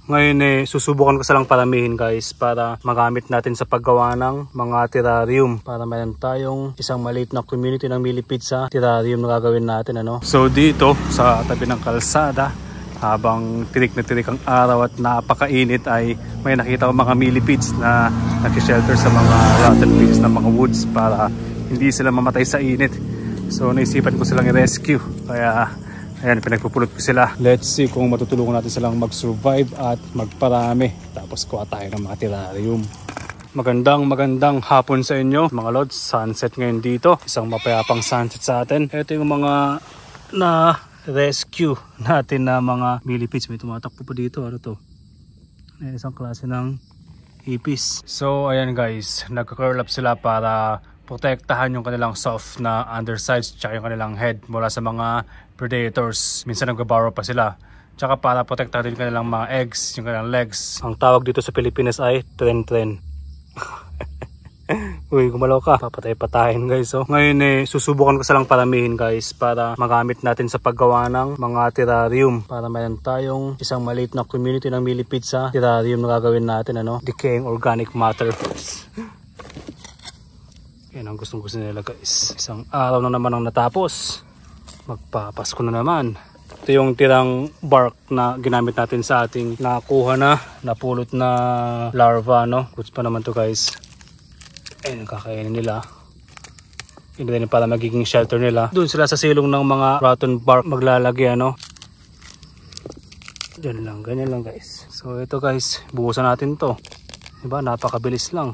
Ngayon susubukan ko silang paramihin guys para magamit natin sa paggawa ng mga terrarium. Para meron tayong isang maliit na community ng millipedes sa terrarium na gagawin natin. So dito sa tabi ng kalsada, habang tirik na tirik ang araw at napakainit, ay may nakita ko mga millipedes na nag-shelter sa mga rotten trees ng mga woods para hindi sila mamatay sa init. So naisipan ko silang i-rescue. Kaya ayan, pinagpupulot ko sila. Let's see kung matutulungan natin silang mag-survive at magparami. Tapos kuha tayo ng mga terrarium. Magandang hapon sa inyo mga lods. Sunset ngayon dito. Isang mapayapang sunset sa atin. Ito yung mga na-rescue natin na mga millipedes. May tumatakbo pa dito. Ano to? Ayan, isang klase ng hippies. So ayan guys, nagka-curl up sila para protektahan yung kanilang soft na undersides tsaka yung kanilang head mula sa mga predators. Minsan nagbabarrow pa sila. Tsaka para protektahan din kanilang mga eggs, yung kanilang legs. Ang tawag dito sa Pilipinas ay tren-tren. Uy, gumalaw ka. Papatay-patayin guys. So, ngayon susubukan ko silang paramihin guys para magamit natin sa paggawa ng mga terrarium. Para meron tayong isang maliit na community ng millipedes sa terrarium na gagawin natin. Decaying organic matter. Yan ang gustong-gusto nila guys. Isang araw na naman ang natapos. Magpapasko na naman. Ito yung tirang bark na ginamit natin sa ating nakuha na napulot na larva. Goods pa naman to guys. Ayun, kakainin nila. Hindi din para magiging shelter nila. Doon sila sa silong ng mga rotten bark maglalagay. Diyan lang, ganyan lang guys. So ito guys, buhusan natin to. Diba, napakabilis lang.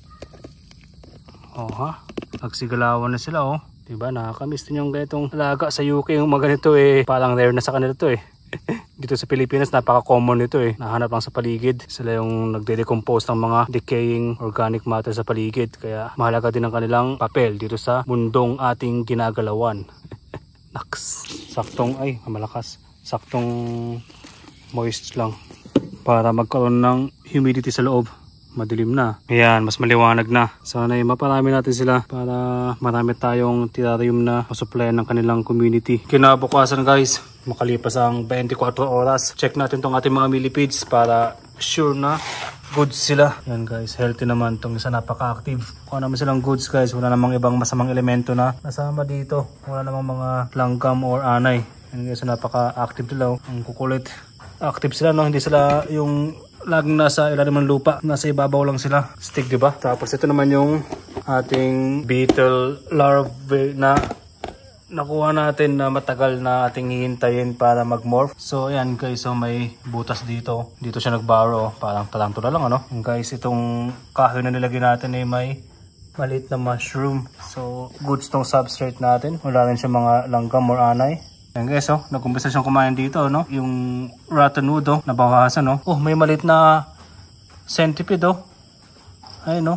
Nagsigalawan na sila Diba, nakakamiss din yung ganitong alaga sa UK. Yung mga ganito parang rare na sa kanila to Dito sa Pilipinas napaka-common nito Nahanap lang sa paligid. Sila yung nagde-decompose ng mga decaying organic matter sa paligid. Kaya mahalaga din ang kanilang papel dito sa mundong ating ginagalawan. Naks. Saktong malakas. Saktong moist lang para magkaroon ng humidity sa loob. Madilim na. Ayan, mas maliwanag na. Sana maparami natin sila para marami tayong terrarium na masuplayan ng kanilang community. Kinabukasan guys, makalipas ang 24 oras. Check natin tong ating mga millipedes para sure na goods sila. Ayan guys, healthy naman tong isa, napaka-active. Kung naman silang goods guys, wala namang ibang masamang elemento na nasama dito. Wala namang mga langgam or anay. Ayan guys, napaka-active nila. Ang kukulit. Active sila hindi sila yung laging nasa ilalim ng lupa, nasa ibabaw lang sila. Stick, diba? Tapos ito naman yung ating beetle larvae na nakuha natin na matagal na ating hihintayin para mag-morph. So ayan guys, may butas dito. Dito siya nag-burrow, parang tarantula lang And guys, itong kahoy na nilagay natin may maliit na mushroom. So goods tong substrate natin. Wala rin siya mga langgam or anay. Ayan guys, nag-umpisa siyang kumain dito, yung rotten wood, nabawasan, may maliit na centipede, ayun,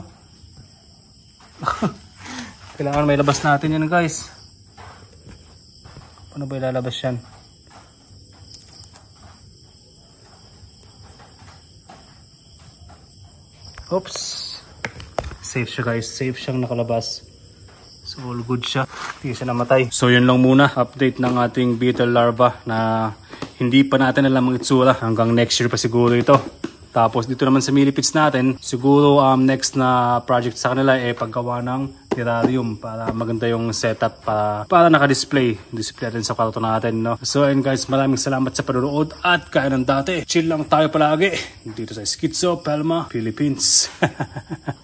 Kailangan may labas natin yan guys. Paano ba ilalabas yan? Oops. Safe siya guys, safe siyang nakalabas. So all good siya, hindi siya namatay. So yun lang muna, update ng ating beetle larva na hindi pa natin alam ang itsura. Hanggang next year pa siguro ito. Tapos dito naman sa millipedes natin, siguro next na project sa kanila paggawa ng terrarium para maganda yung setup para naka-display. Display natin sa kwarto natin, So and guys, maraming salamat sa panonood at kaya ng dati. Chill lang tayo palagi dito sa Schizo Palma, Philippines.